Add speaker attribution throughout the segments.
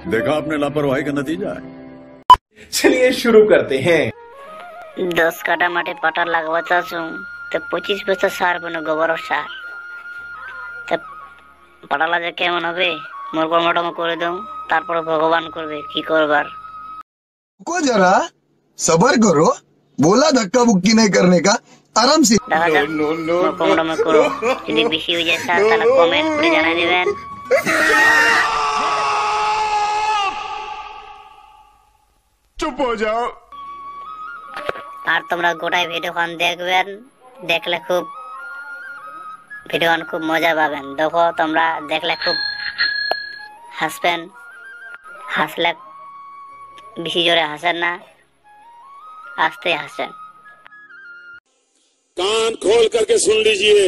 Speaker 1: देखा आपने लापरवाही का नतीजा है।
Speaker 2: चलिए शुरू करते हैं।
Speaker 3: 10 কাটা মাঠে পাটা লাগাবো চাচু, তো 25 বছর সার বনো গোবর সার, তো পাটা লাগা কেমন হবে? মোর কর্মটা করে দাও, তারপর ভগবান করবে কি করবার।
Speaker 4: को जरा सबर करो, बोला धक्का बुक्की नहीं करने का, आराम से।
Speaker 3: দেখা যাক মোর কর্মটা করো, যদি বেশি হয়ে যায় স্যার তাহলে কমেন্ট করে জানাই দিবেন।
Speaker 2: चुप हो जाओ।
Speaker 3: আর তোমরা গোটাই ভিডিওখান দেখবেন, দেখলে খুব ভিডিওখান খুব মজা পাবেন। দেখো তোমরা দেখলে খুব হাসবেন, হাসলে বেশি জোরে হাসেন না, আস্তে হাসেন।
Speaker 5: कान खोल करके सुन लीजिए,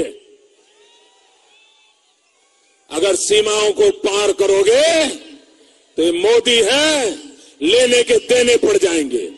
Speaker 5: अगर सीमाओं को पार करोगे तो मोदी है, लेने के देने पड़ जाएंगे।